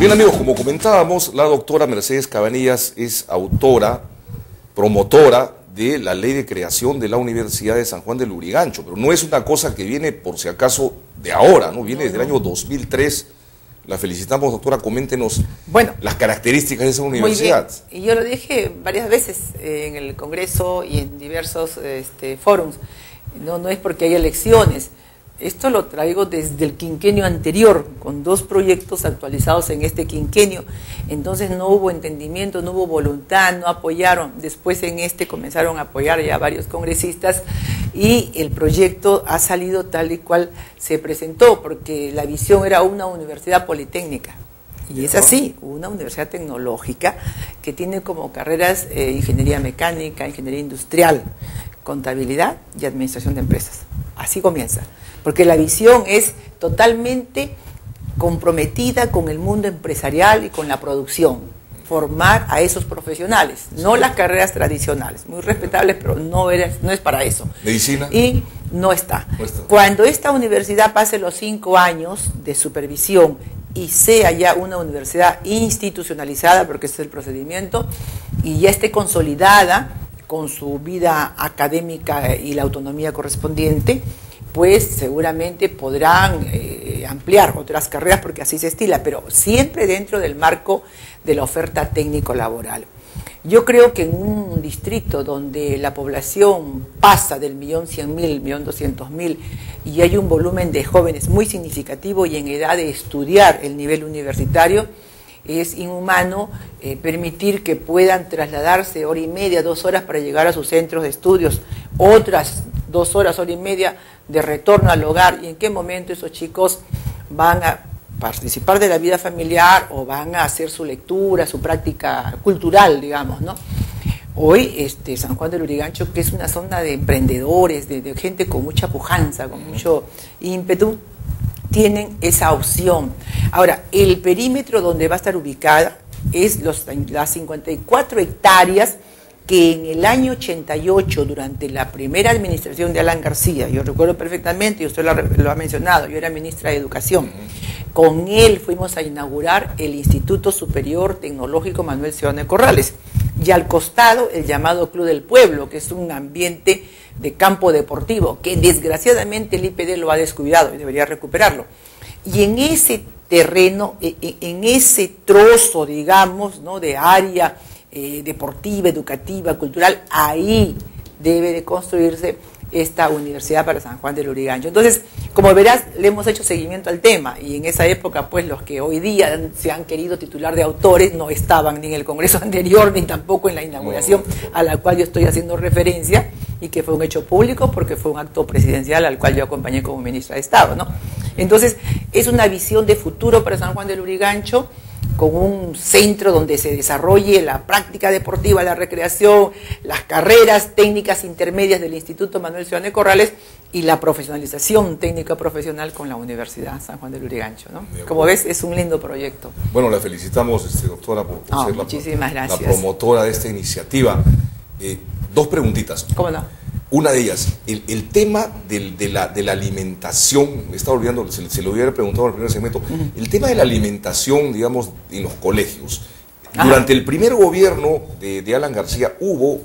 Bien, amigos, como comentábamos, la doctora Mercedes Cabanillas es autora, promotora de la ley de creación de la Universidad de San Juan del Lurigancho, pero no es una cosa que viene, por si acaso, de ahora, ¿no? Viene desde el año 2003. La felicitamos, doctora. Coméntenos las características de esa universidad. Muy bien. Y yo lo dije varias veces en el Congreso y en diversos forums. No es porque hay elecciones. Esto lo traigo desde el quinquenio anterior, con 2 proyectos actualizados en este quinquenio. Entonces no hubo entendimiento, no hubo voluntad, no apoyaron. Después en comenzaron a apoyar ya varios congresistas y el proyecto ha salido tal y cual se presentó, porque la visión era una universidad politécnica. Y es así, una universidad tecnológica que tiene como carreras ingeniería mecánica, ingeniería industrial, contabilidad y administración de empresas. Así comienza. Porque la visión es totalmente comprometida con el mundo empresarial y con la producción. Formar a esos profesionales, no las carreras tradicionales, muy respetables, pero no es para eso. ¿Medicina? Y no está. Cuando esta universidad pase los 5 años de supervisión y sea ya una universidad institucionalizada, porque ese es el procedimiento, y ya esté consolidada con su vida académica y la autonomía correspondiente, pues seguramente podrán ampliar otras carreras porque así se estila, pero siempre dentro del marco de la oferta técnico-laboral. Yo creo que en un distrito donde la población pasa del 1.100.000, 1.200.000 y hay un volumen de jóvenes muy significativo y en edad de estudiar el nivel universitario, es inhumano permitir que puedan trasladarse 1h30, 2 horas para llegar a sus centros de estudios, otras 2 horas, 1h30 de retorno al hogar. ¿Y en qué momento esos chicos van a participar de la vida familiar o van a hacer su lectura, su práctica cultural, digamos, ¿no? Hoy San Juan del Lurigancho, que es una zona de emprendedores, de gente con mucha pujanza, con mucho ímpetu, tienen esa opción. Ahora, el perímetro donde va a estar ubicada es las 54 hectáreas que en el año 88, durante la primera administración de Alan García, yo recuerdo perfectamente, y usted lo ha mencionado, yo era ministra de Educación, con él fuimos a inaugurar el Instituto Superior Tecnológico Manuel Ciudadano Corrales, y al costado el llamado Club del Pueblo, que es un ambiente de campo deportivo, que desgraciadamente el IPD lo ha descuidado y debería recuperarlo. Y en ese terreno, en ese trozo, digamos, ¿no?, de área deportiva, educativa, cultural, ahí debe de construirse esta universidad para San Juan del Lurigancho. Entonces, como verás, le hemos hecho seguimiento al tema y en esa época, pues los que hoy día se han querido titular de autores no estaban ni en el Congreso anterior ni tampoco en la inauguración a la cual yo estoy haciendo referencia y que fue un hecho público porque fue un acto presidencial al cual yo acompañé como ministra de Estado, ¿no? Entonces, es una visión de futuro para San Juan del Lurigancho, con un centro donde se desarrolle la práctica deportiva, la recreación, las carreras técnicas intermedias del Instituto Manuel Ciudadano Corrales y la profesionalización técnica profesional con la Universidad San Juan del Lurigancho, ¿no? Como ves, es un lindo proyecto. Bueno, la felicitamos, doctora, por ser muchísimas gracias. La promotora de esta iniciativa. 2 preguntitas. ¿Cómo no? Una de ellas, el tema de la alimentación, me estaba olvidando, se lo hubiera preguntado en el primer segmento, el tema de la alimentación, digamos, en los colegios. Durante el primer gobierno de Alan García hubo,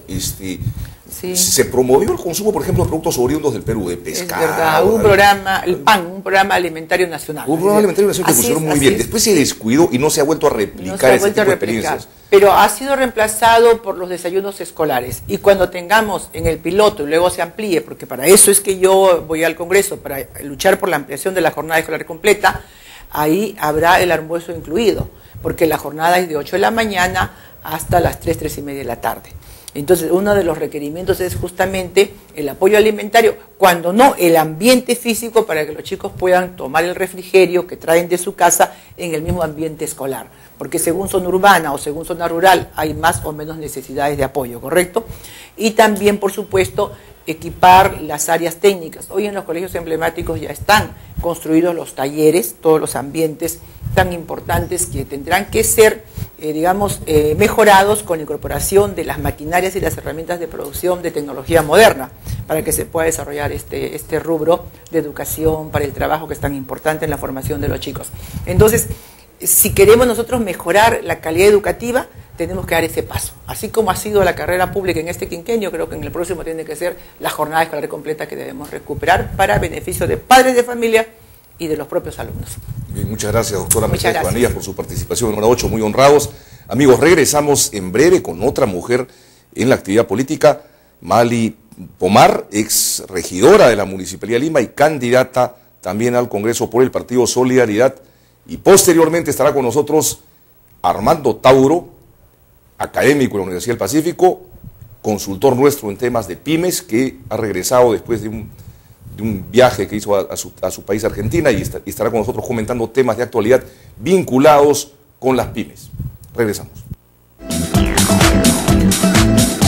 se promovió el consumo, por ejemplo, de productos oriundos del Perú, de pescado. Es verdad, hubo un programa, el PAN, un programa alimentario nacional. Un programa alimentario nacional que funcionó muy bien. Después se descuidó y no se ha vuelto a replicar ese tipo de experiencias. Pero ha sido reemplazado por los desayunos escolares. Y cuando tengamos en el piloto y luego se amplíe, porque para eso es que yo voy al Congreso, para luchar por la ampliación de la jornada escolar completa, ahí habrá el almuerzo incluido, porque la jornada es de 8 de la mañana hasta las 3, 3:30 de la tarde. Entonces, uno de los requerimientos es justamente el apoyo alimentario, cuando no, el ambiente físico para que los chicos puedan tomar el refrigerio que traen de su casa en el mismo ambiente escolar. Porque según zona urbana o según zona rural hay más o menos necesidades de apoyo, ¿correcto? Y también, por supuesto, equipar las áreas técnicas. Hoy en los colegios emblemáticos ya están construidos los talleres, todos los ambientes tan importantes que tendrán que ser, mejorados con la incorporación de las maquinarias y las herramientas de producción de tecnología moderna para que se pueda desarrollar este rubro de educación para el trabajo que es tan importante en la formación de los chicos. Entonces, si queremos nosotros mejorar la calidad educativa, tenemos que dar ese paso. Así como ha sido la carrera pública en este quinquenio, creo que en el próximo tiene que ser la jornada escolar completa que debemos recuperar para beneficio de padres de familia y de los propios alumnos. Bien, muchas gracias, doctora Mercedes Cabanillas, por su participación en Hora 8, muy honrados. Amigos, regresamos en breve con otra mujer en la actividad política, Mali Pomar, ex regidora de la Municipalidad de Lima y candidata también al Congreso por el Partido Solidaridad. Y posteriormente estará con nosotros Armando Tauro, académico de la Universidad del Pacífico, consultor nuestro en temas de pymes, que ha regresado después de un viaje que hizo a su país, Argentina, y estará con nosotros comentando temas de actualidad vinculados con las pymes. Regresamos.